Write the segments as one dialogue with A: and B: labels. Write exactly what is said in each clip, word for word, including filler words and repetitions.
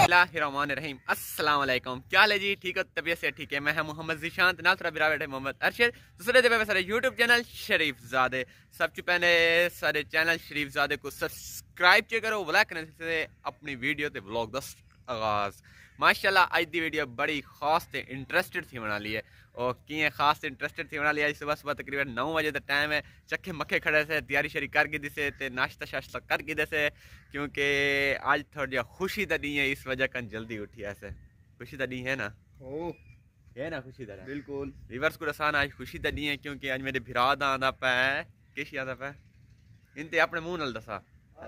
A: बिस्मिल्लाहिर्रहमानिर्रहीम। अस्सलाम वालेकुम। क्या हाल है जी? ठीक हो? तबीयत से ठीक है? मैं मोहम्मद ज़ीशान नाल थोड़ा बिरा बैठे मोहम्मद अरशद दूसरे दे सारे यूट्यूब चैनल शरीफ ज़ादे सब पहले सारे चैनल शरीफ ज़ादे को सब्सक्राइब चे करो ब्लैक करने से अपनी वीडियो ते व्लॉग दस आगाज़ माशाल्लाह। आज दी वीडियो बड़ी खास ते इंटरेस्टेड थी बना ली है और किए खास इंटरेस्टेड थी बना लिया। सुबह सुबह तकरीबन नौ बजे का टाइम है, चखे मक्खे खड़े से तैयारी शरी कर गई से ते नाश्ता शाश्ता कर गई से क्योंकि आज थोड़ा जा खुशी का दी है, इस वजह कर जल्दी उठी ऐसे खुशी का दी है ना। ओ है ना खुशी का बिल्कुल रिवर्स को रसान आज खुशी का दी है क्योंकि आज मेरे भिरा दा आंदा पै किश आंदा पै इनते अपने मुंह नाल दसा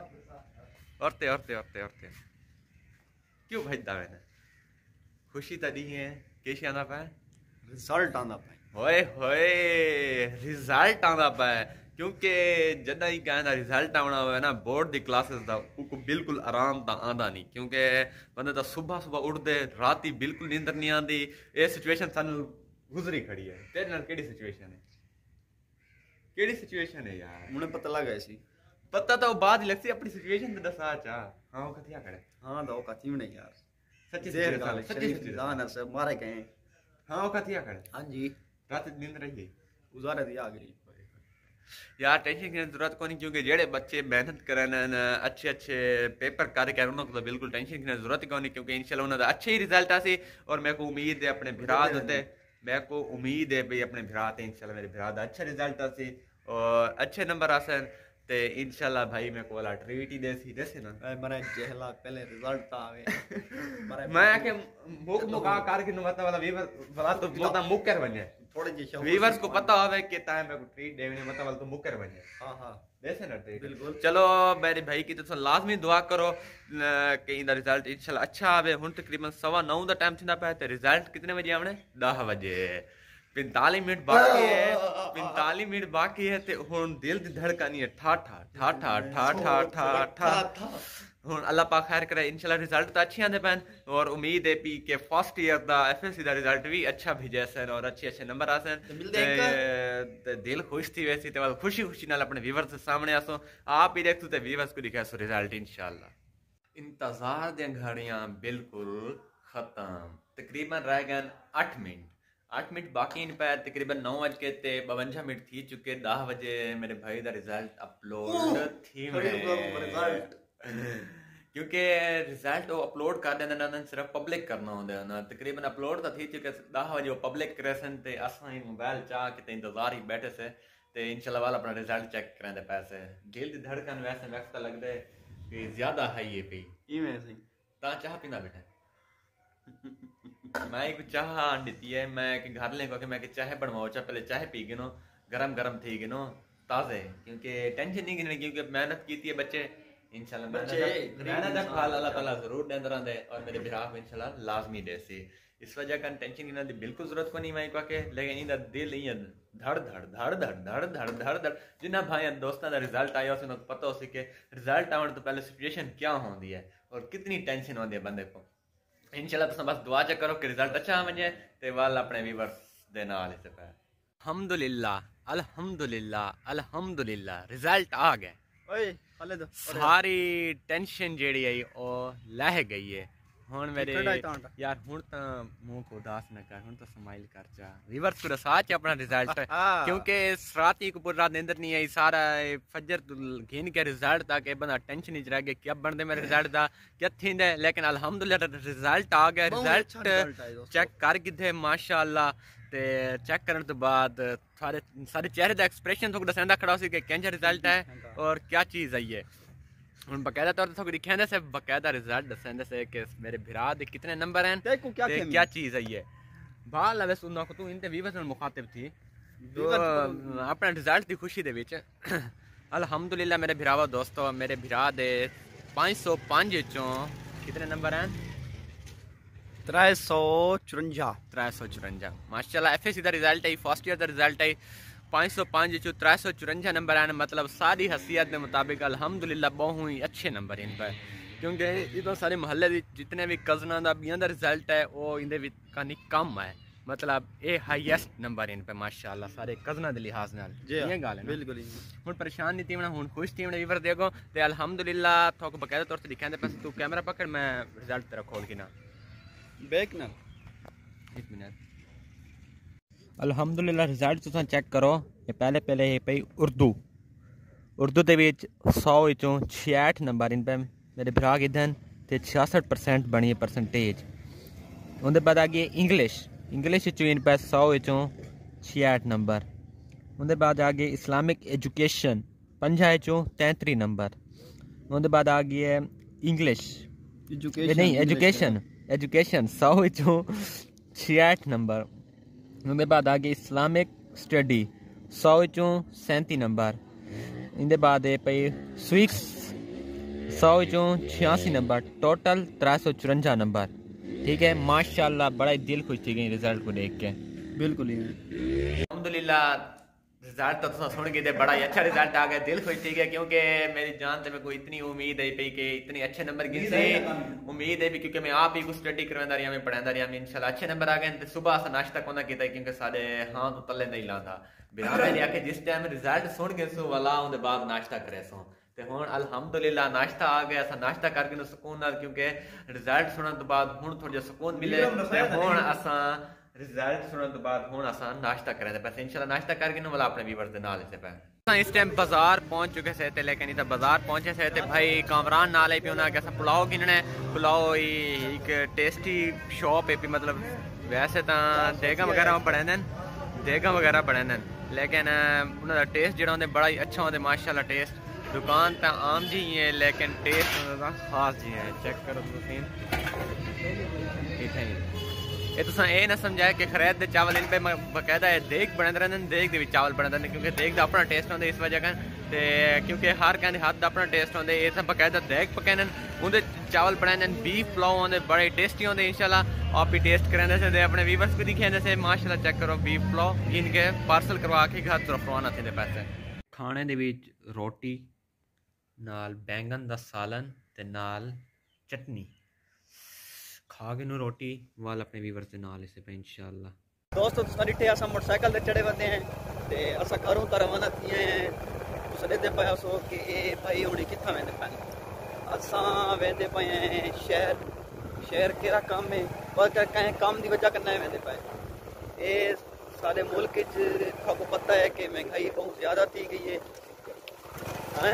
A: औरते औरते औरते औरते क्यों भजदा मैंने खुशी तो दी है किश आंदा पै
B: रिजल्ट आंदा पै
A: होए होए रिजल्ट आंदा पै क्योंकि जदा ही कहना रिजल्ट आना हो ना बोर्ड दी क्लासेस दा उनको बिल्कुल आराम ता आंदा नहीं क्योंकि बंदे दा सुबह सुबह उठदे राती बिल्कुल नींदर नहीं आंदी। ये सिचुएशन सानू गुजरी खड़ी है। तेरे नाल केड़ी सिचुएशन है केड़ी सिचुएशन है यार? मुझे
B: पता लगा सी
A: पता तो बाद ही लगती अपनी सिचुएशन ते दसा चा। हां वो कथिया करे
B: हां तो कथी नहीं यार
A: सच्ची
B: देर गाल सच्ची सच्ची जान से मारे गए।
A: हां वो कथिया करे
B: हां जी
A: रात नींद रही
B: गुजारे दी आ गई
A: यार। टेंशन की जरूरत को नहीं क्योंकि जेड़े बच्चे मेहनत करन अच्छे अच्छे पेपर करके उन्होंने तो बिल्कुल टेंशन की जरूरत ही नहीं क्योंकि इंशाल्लाह उन्होंने अच्छे ही रिजल्ट आसी और मेरे को उम्मीद है अपने भिरा दे मेरे को उम्मीद है भाई अपने भिरा ते इंशाल्लाह मेरे भिरा दा अच्छा रिजल्ट आसी और अच्छे नंबर आसन ते इंशाल्लाह भाई मेरे को वाला ट्रीट ही देसी देसे ना
B: मरे जहला पहले रिजल्ट आवे
A: मैं के मुक मुका करके न मतलब वाला वीवर वाला तो बोलता मुक कर बने
B: थोड़े जे
A: वीवर्स को पता होवे कि टाइम मेरे को ट्रीट देने मतलब वाला तो मुक कर बने।
B: हां हां
A: देसे ना ट्रीट
B: बिल्कुल।
A: चलो मेरे भाई की तो लाजमी दुआ करो कि इंदा रिजल्ट इंशाल्लाह अच्छा आवे। हुन तकरीबन सवा नौ दा टाइम थिंदा पे ते रिजल्ट कितने बजे आवणे? दस बजे पैंतालीस मिनट बाकी है पैंतालीस मिनट बाकी है ते हुन दिल दी धड़कन है ठा ठा ठा ठा ठा ठा ठा ठा हुन अल्लाह पाक खैर करे इंशाल्लाह रिजल्ट तो अच्छे आंदे पैन और उम्मीद है पी के फर्स्ट ईयर दा एफएससी दा रिजल्ट भी अच्छा भेजे सन और अच्छे अच्छे नंबर आसन ते दिल खुश थी वैसी ते खुशी खुशी नाल अपने व्यूअर्स के सामने आसो आप ही देखो ते व्यूअर्स को दिखा सो रिजल्ट इंशाल्लाह। इंतजार दे घड़ियां बिल्कुल खत्म तकरीबन रह गए आठ मिनट आठ मिनट बाकी इन पे तकरीबन नौ बज के ते बवंजा मिनट थी चुके दस बजे मेरे भाई दा रिजल्ट अपलोड थी रिजल्ट क्योंकि रिजल्ट वो अपलोड कर देना ना सिर्फ पब्लिक करना होंदा ना तकरीबन अपलोड तो थी चुके दस बजे वो पब्लिक करे सन ते असां ही मोबाइल चा के ते इंतजार ही बैठे से ते इंशाल्लाह वाला अपना रिजल्ट चेक करांदे पैसे दिल दी धड़कन वैसे वक्त लगदे कि ज्यादा हाई है पई
B: इवें सही
A: ता चाह पीना बेटा मैं एक चाह आंदी है मैं कि घर ले को कि मैं कि चाय बनवाओ चाह पहले चाय पी गिनो गरम गरम थी गिनो ताजे क्योंकि टेंशन नहीं गिनी क्योंकि मेहनत की थी बच्चे इंशाल्लाह मेहनत का फल अल्लाह ताला जरूर देंदा रहंदे और मेरे बिरा में इंशाल्लाह लाजमी देसी इस वजह का टेंशन की बिल्कुल जरूरत को नहीं मैं को के लेकिन इंदा दिल ही धड़ धड़ धड़ धड़ धड़ धड़ धड़ धड़ जिन्ना भाई दोस्तां दा रिजल्ट आया उसे पता हो सके रिजल्ट आने तो पहले सिचुएशन क्या होंदी है और कितनी टेंशन होंदी है बंदे को। इंशाल्लाह तुम बस दुआ च करो कि रिजल्ट अच्छा वने ते वाल अपने व्यूअर्स दे नाल इस पे अल्हम्दुलिल्लाह अल्हम्दुलिल्लाह अल्हम्दुलिल्लाह रिजल्ट आ गया। ओए हले तो सारी टेंशन जेड़ी है ओ लह गई है हुन मेरे यार हुन तो मुंह को उदास न कर हुन तो स्माइल कर जा व्यूअर्स को साथ अपना रिजल्ट क्योंकि रात को पूरी रात नींद नहीं आई सारा फजर घिन के रिजल्ट था कि बंदा टेंशन ही रह गया क्या बनदे मेरे रिजल्ट दा क्या थींदे लेकिन अल्हम्दुलिल्लाह रिजल्ट आ गया। रिजल्ट चेक कर गिथे माशाअल्लाह ते चेक करने तो बाद सारे सारे चेहरे का एक्सप्रेशन तो दसंदा खड़ा सी कि केंजा रिजल्ट है और क्या चीज़ आई है। हुन बकायदा तौर पे दिखांदे से बकायदा रिजल्ट दसंदे से कि मेरे भिरा दे कितने नंबर हैं ते क्या क्या चीज़ आई है। बाल लवे सुनना को तू इनते व्यूअर्स में मुखातिब थी तो अपना रिजल्ट की खुशी दे विच अल्हम्दुलिल्लाह मेरे भिरावा दोस्तों मेरे भिरा दे पाँच सौ पाँच चों कितने नंबर हैं?
B: त्रै सौ चुरंजा
A: त्रै सौ चुरंजा माशाल्लाह एफएससी दा रिजल्ट है फर्स्ट ईयर दा रिजल्ट है पाँच सौ पाँच चो त्रै सौ चुरंजा नंबर आने मतलब सारी हसीयत के मुताबिक अल्हम्दुलिल्लाह बहुत ही अच्छे नंबर इन पर क्योंकि इधर सारे मोहल्ले जितने भी कज़ना दा बियां दा रिजल्ट है वो इंदे विच कहानी कम है मतलब ये हाईएस्ट नंबर इन पे माशाल्लाह सारे कज़ना दे लिहाज नाल ये गल है
B: बिल्कुल
A: हुन परेशान नहीं थी मैं हुन खुश थी मैं वीवर देखो ते अल्हम्दुलिल्लाह थोक बकायदा तौर से दिखांदे पास तू कैमरा पकड़ मैं रिजल्ट तेरा खोल के ना
B: बैक ना
A: एक मिनट अल्हम्दुलिल्लाह रिजल्ट तुसां चेक करो ये पहले पहले ये पई उर्दू उर्दू दे विच सौ विचों छियासठ नंबर इन पे मेरे भरा गिधन ते छियासठ परसेंट बनी परसेंटेज उनके बाद आ गई इंग्लिश इंग्लिश इन पे सौ विचों छियासठ नंबर उनके बाद आ गई इस्लामिक एजुकेशन पंजा चों तैंतरी नंबर उनके बाद आ गई है इंग्लिश नहीं एजुकेशन एजुकेशन सौ विचों छियासठ नंबर उनके बाद आ गई इस्लामिक स्टडी सौ विचों सैंती नंबर इनके बाद पई स्विक्स सौ विचों छियासी नंबर टोटल त्रै सौ चुरंजा नंबर ठीक है माशाल्लाह बड़ा ही दिल खुश थी गई रिजल्ट को देख के
B: बिल्कुल ही
A: अल्हम्दुलिल्लाह रिजल्ट तो तुम सुन के बड़ा ही अच्छा रिजल्ट आ गया दिल खुश थी गया क्योंकि मेरी जान से मैं कोई इतनी उम्मीद है पई कि इतने अच्छे नंबर गिन से उम्मीद है भी क्योंकि मैं आप ही कुछ स्टडी करवांदा रहा मैं पढ़ांदा रहा मैं इंशाल्लाह अच्छे नंबर आ गए सुबह अस नाश्ता कोना कीता क्योंकि साडे हां तो तले नहीं लांदा बिना मैंने आके जिस टाइम रिजल्ट सुन के सो वाला उनके बाद नाश्ता करे सो ते हुण अल्हम्दुलिल्लाह नाश्ता आ गया असा नाश्ता करके न सुकून नाल क्योंकि रिजल्ट सुनने तो बाद हुण थोड़ा जिहा सुकून मिले ते हुण असा रिजल्ट सुनने तो बाद हुण असा नाश्ता करें ते बस इंशाल्लाह नाश्ता करके न वाला अपने व्यूअर्स दे नाल इसे पे इस टाइम बाजार पहुंच चुके से थे लेकिन इधर बाजार पहुंचे से थे भाई कामरान नाल ही पियोना के पुलाव गिनने पुलाव एक टेस्टी शॉप है मतलब वैसे तो देगा वगैरह बने दिन देगा वगैरह बने दिन लेकिन उन्होंने टेस्ट जो होंगे बड़ा ही अच्छा होंगे माशाल्लाह टेस्ट दुकान तो आम जी है लेकिन टेस्ट खास जी है चेक करो इतने ये तुम ये ना समझाया कि खरीद दे चावल इन पे बकायदा है देग बने रहते हैं देग दे चावल बने रहते क्योंकि देग का अपना टेस्ट होंगे इस वजह से क्योंकि हर कहते हाथ का अपना टेस्ट होंगे ये सब बकायदा देग पकाने उनके चावल बनाए बीफ पुलाव होंगे बड़े टेस्टी होंगे इंशाल्लाह आप ही टेस्ट कराने से अपने व्यूअर्स को दिखे से माशाल्लाह चेक करो बीफ पुलाव इनके पार्सल करवा के घर तरफ रवाना थे पैसे खाने दे विच रोटी नाल बैंगन दा सालन ते नाल चटनी खा के नु रोटी वाल अपने व्यूअर्स दे नाल इसे पे इंशाल्लाह
B: दोस्तों तुसा डिठे असा मोटरसाइकिल ते चढ़े वदे हैं ते असा घरों तो रवाना थिए हैं तुसा देते पया सो कि ए भाई हुणी किथा वेंदे पे असा वेंदे पे हैं शहर शहर केरा काम है पर कहीं काम दी वजह करना वेंदे पे ए सारे मुल्क च आपको पता है कि महंगाई बहुत ज्यादा थी गई है हैं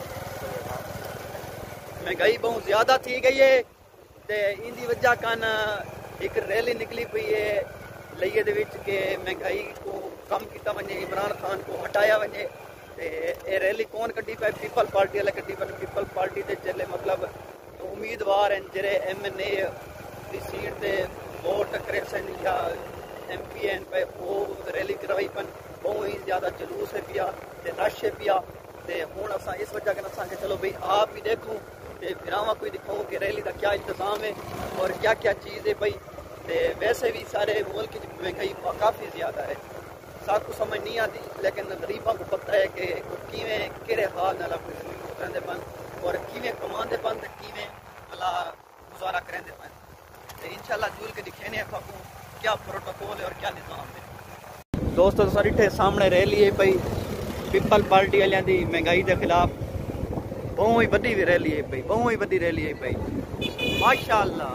B: महंगाई बहुत ज्यादा थी गई है ते इंदी वजह कन एक रैली निकली पई है लइए दे विच के महंगाई को कम किया वने इमरान खान को हटाया वने ते ए रैली कौन कड्डी पे पीपल पार्टी वाले कड्डी पे पीपल पार्टी दे चले मतलब उम्मीदवार हैं जेरे एम एन ए दी सीट ते वोट टकरे सन या एम पी एन पे वो रैली करवाई पन बहुत ही ज्यादा जुलूस है पिया ते रश है पिया ते हुण असा इस वजह कन असा के चलो भाई आप ही देखो फिरावा कोई दिखाओ कि रैली का क्या इंतजाम है और क्या क्या चीज़ है भाई ते वैसे भी सारे मुल्क की महंगाई काफ़ी ज़्यादा है साथ को समझ नहीं आती लेकिन गरीबों को पता है कि किवें केड़े हाल नाल अपनी जिंदगी गुजारते पन और किवें कमाते पन ते किवें भला गुजारा करते पन ते इंशाल्लाह जुल के दिखेने आपको क्या प्रोटोकॉल है और क्या निज़ाम है दोस्तों सारी ठे सामने रैली है भाई पीपल पार्टी वालियां दी महंगाई के खिलाफ बहुत ही बड़ी रैली है भाई बहुत ही बड़ी रैली है भाई माशाल्लाह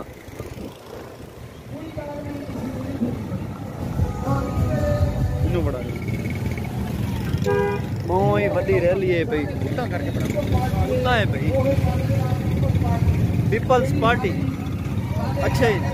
B: इन्हों बड़ा बहुत ही बड़ी रैली है भाई कितना करके बड़ा कितना है भाई पीपल्स पार्टी अच्छा है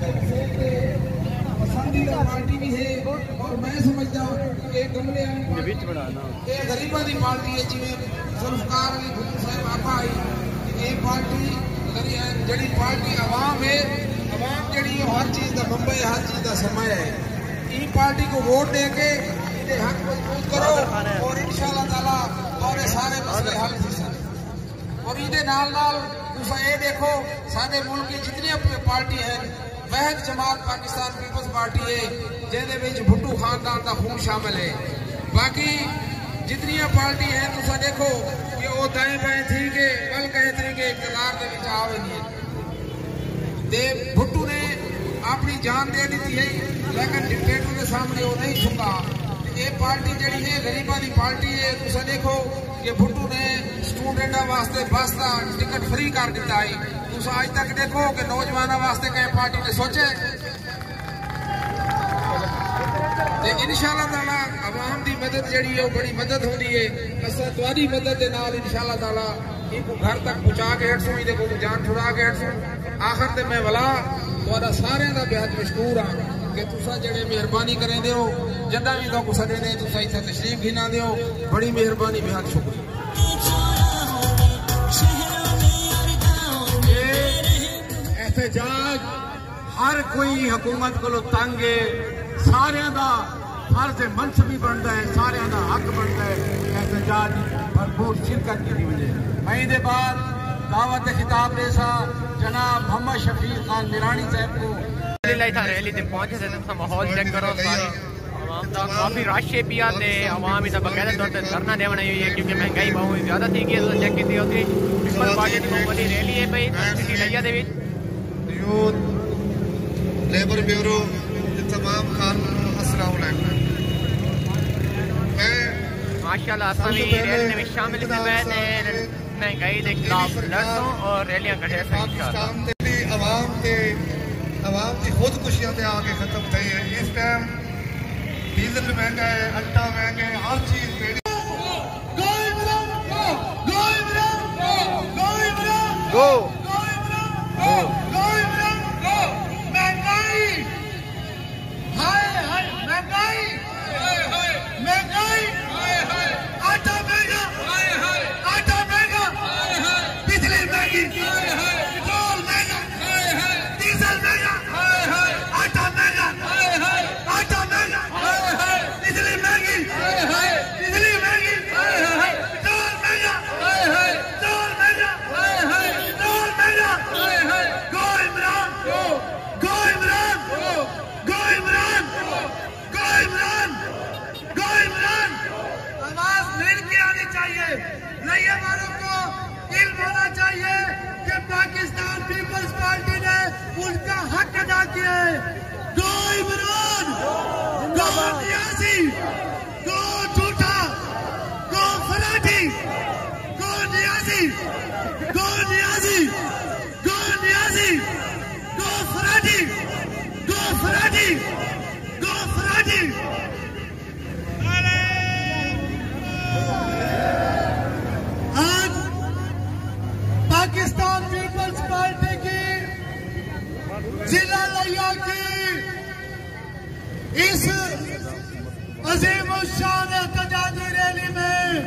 C: पार्टी भी है और मैं समझता हूं कि गमले वाली
B: विच बनाना
C: ये गरीबां दी पार्टी है जिवें जुल्फकार अली भुट्टो साहब आपा आई ये पार्टी जड़ी पार्टी आवाम है आवाम जड़ी हर चीज का बंबई हर चीज का समय है ई पार्टी को वोट दे के इहदे हक मजबूत करो और इंशाअल्लाह ताला और सारे मसले हल हो सकते और इहदे नाल नाल तुसा ये देखो साडे मुल्क की जितनी पार्टी है वह जमात पाकिस्तान पीपल्स पार्टी है जिहदे विच भुट्टो खानदान का खून शामिल है बाकी जितनी पार्टी है तुसा देखो कि वो दाएं बाएं थी के कल कहे थे कि इकतदार के विच आवे नहीं ते भुट्टो ने अपनी जान दे दी है, लेकिन डिक्टेटर के सामने वो नहीं झुका। ये पार्टी जी है गरीबों की पार्टी है। तुम देखो कि भुट्टू ने स्टूडेंटा वास्ते बस का टिकट फ्री कर दिता है। तुम अज तक देखो कि नौजवानों वास्ते कई पार्टी ने सोचे। इंशाअल्लाह ताला अवाम की मदद जी है बड़ी मदद होनी है। असा तुम्हारी मदद के नाल इंशाअल्लाह ताला इनको घर तक पहुंचा के हटसूँ, देखो जान छुड़ा के हटसूँ। आखिर ते मैं वला तुहाडा सारिਆਂ ਦਾ बेहद मशकूर हाँ कि तुसा जेड़े मेहरबानी करें दे हो, जदा भी तो सदे ने तुसा इत्थे तशरीफ गिना दे हो, बड़ी मेहरबानी, बेहद शुक्रिया।
D: एहतजाज हर कोई हुकूमत को तंग है, सारिਆਂ ਦਾ फर्ज मनसबी बनता है, सारिਆਂ ਦਾ हक बनता है एहतजाज भरपूर शिरकत की वजह। मैं इहदे बाद दावत खिताब रेसा जनाब मोहम्मद शफीक खान निरानी साहब को
E: रैली ते पहुंचे थे। तो माहौल चेक करो, सारी आवाम का काफी रश है पिया ते आवाम इस बकायदा तौर पर धरना देवना हुई है क्योंकि महंगाई बहुत ज्यादा थी गई। तो चेक की होती पीपल पार्टी की बहुत बड़ी रैली है भाई सिटी लैया दे विच।
F: यूथ लेबर ब्यूरो तमाम खान अस्सलाम वालेकुम। मैं
E: माशाल्लाह असां भी रैली में शामिल थे, मैंने महंगाई के खिलाफ लड़सूं और रैलियां कटे
F: पाकिस्तान की आवाम के आवाम की खुदकुशियां ते आके खत्म थी है। इस टाइम डीजल महंगा है, आटा महंगा है, हर चीज
B: गो
D: पाकिस्तान पीपल्स पार्टी ने उनका हक अदा किया है। गो इमरान, गो नियाजी, गो झूठा, गो फलाटी, गो नियाजी, गो नियाजी, गो नियाजी, गो फलाटी, गो फलाटी, गो फलाटी। आज पाकिस्तान पीपल्स पार्टी की जिला लैया की इस अजीम शान एहतजाजी रैली में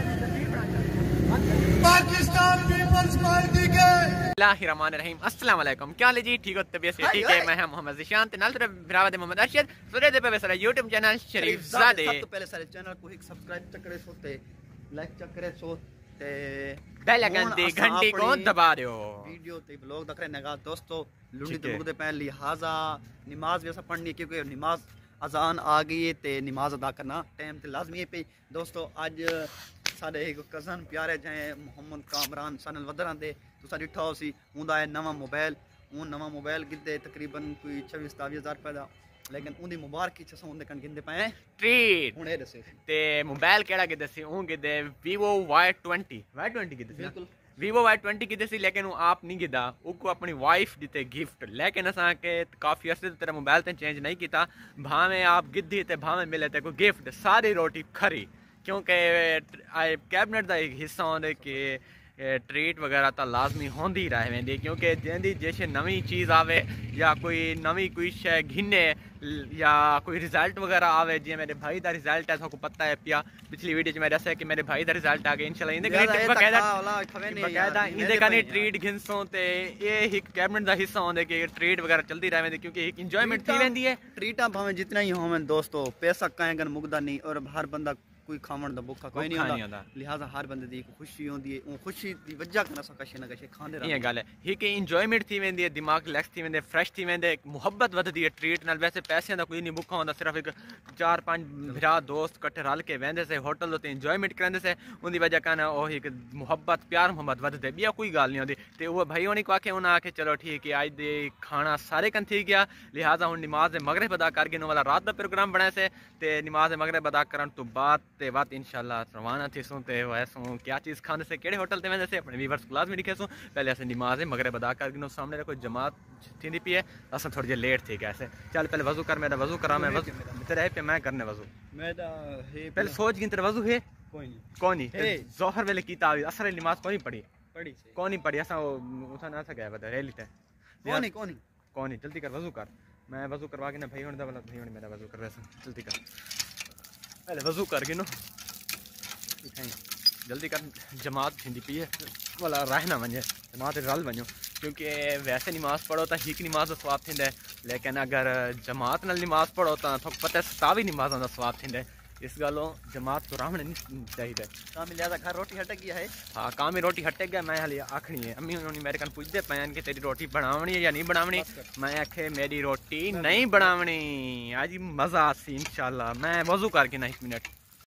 D: पाकिस्तान पीपल्स पार्टी के
E: रहीम अस्सलाम वालेकुम। क्या हाल है जी? ठीक हो? तबीयत से ठीक है? मैं हूं मोहम्मद ज़िशान ते नाल तरफ बिरावत मोहम्मद अरशद सुरे दे पे सारा YouTube चैनल शरीफ ज़ादे।
B: सब तो पहले सारे चैनल को एक सब्सक्राइब चक्करे सोते लाइक चक्करे सो ते
E: बेल आइकन दी घंटी को दबा दियो।
B: वीडियो ते ब्लॉग देख रहे नगा दोस्तों लुंडी ते मुगदे पहन लिहाजा नमाज वैसा पढ़नी क्योंकि नमाज अजान आ गई है ते नमाज अदा करना टाइम ते लाजमी है पे। दोस्तों आज साडे एक कज़न प्यारे जाए मोहम्मद कामरान सनल वदरां दे तुसा डिठा हो सी उंदा है नवा मोबाइल। हूँ नवा मोबाइल गिद्दे तकरीबन कोई छब्बी सतावी हज़ार रुपए का, लेकिन उनकी मुबारक की छसों उनके कण गिंदे पे
E: ट्रीट
B: हुणे दसे
E: ते मोबाइल केड़ा गिद्दे सी हूँ गिद्दे Vivo Y twenty Y twenty गिद्दे सी
B: बिल्कुल
E: Vivo वाई ट्वेंटी गिद्दे सी, लेकिन वो आप नहीं गिद्दा उनको अपनी वाइफ दिते गिफ्ट। लेकिन असा के काफ़ी अर्से तेरा मोबाइल ते चेंज नहीं किया, भावें आप गिद्दी ते भावें मिले ते कोई गिफ्ट सारी रोटी खरी क्योंकि कैबिनेट का एक हिस्सा होंगे कि ट्रीट वगैरह तो लाजमी होंदी रह वेंदी क्योंकि जैसी जैसे नवी चीज़ आवे या कोई नवी कोई शय घिने या कोई रिजल्ट वगैरह आवे, जी मेरे भाई का रिजल्ट है सबको पता है पिया पिछली वीडियो में दसा कि मेरे भाई का रिजल्ट आ गया इंशाल्लाह इंदे कने बकायदा बकायदा इंदे कने ट्रीट घिनसों ते ये एक कैबिनेट का हिस्सा होंदे कि ट्रीट वगैरह चलती रह वेंदी क्योंकि एक इंजॉयमेंट थी वेंदी है।
B: ट्रीटा भावें जितना ही होवें दोस्तों पैसा काएगन मुगदा नहीं और हर बंदा कोई खावन दा भुखा कोई नहीं होंदा लिहाजा हर बंदे दी खुशी होंदी है उन खुशी दी वजह कना सा कशे ना कशे खांदे रहंदे।
E: ये गल है ही कि इंजॉयमेंट थी वेंदी है दिमाग रिलैक्स थी वेंदे फ्रेश थी वेंदे मुहब्बत वधदी है ट्रीट नाल। वैसे पैसे दा कोई नहीं भुखा होंदा सिर्फ एक चार पांच भरा दोस्त कट्ठे रल के वेंदे से होटल ते इंजॉयमेंट करंदे से उनदी वजह कना ओ एक मुहब्बत प्यार मोहब्बत वधदे बिया कोई गल नहीं होंदी। ते वो भाई होनी को आखे उन्हें आखे चलो ठीक है आज दे खाना सारे कन थी गया लिहाजा हुन नमाज मगरिब अदा करके नो वाला रात दा प्रोग्राम बनाया से ते नमाज मगरिब अदा करन तो बाद ते बात इंशाल्लाह रवाना थीसूं ते वैसों क्या चीज़ खाने से केड़े होटल ते वेंदे से अपने व्यूअर्स क्लास में लिखेसूं पहले असें नमाज मगरिब अदा करके नो सामने कोई जमात थींदी पई है असां थोड़ी जे लेट थी गए से चल पहले वजू कर मेरा वजू करा मैं वजू तेरे पे मैं करने वजू
B: मैं दा हे
E: पहले सोच गिन तेरा वजू है
B: कोई नहीं
E: कौन नहीं जोहर वेले कीता असर नमाज कोई पढ़ी
B: पढ़ी
E: कौन नहीं पढ़ी असां उठा ना था गया बता रैली ते
B: कौन नहीं कौन नहीं
E: कौन नहीं जल्दी कर वजू कर मैं वजू करवा के ना भाई होने दा वाला भाई होने मेरा वजू कर वैसे जल्दी कर पहले वजू कर गिनो जल्दी कर जमात थींदी पई है वाला रह ना वञे जमात रल वञो क्योंकि वैसे नमाज पढ़ो तो हिक नमाज का स्वाब थींदा लेकिन अगर जमात नाल नमाज पढ़ो तो थोक पता सतावी नमाज़ का स्वाब थींदा इस गलों जमात तो रामने नहीं चाहिए
B: काम लिहाजा घर रोटी हट गया है
E: हाँ काम रोटी हटे गया मैं हाली आखनी है अम्मी उन्होंने मेरे कन पूछते पे कि तेरी रोटी बनावनी है या नहीं बनावनी मैं आखे मेरी रोटी नहीं बनावनी आज मज़ा आसी इंशाल्लाह मैं वजू करके ना एक मिनट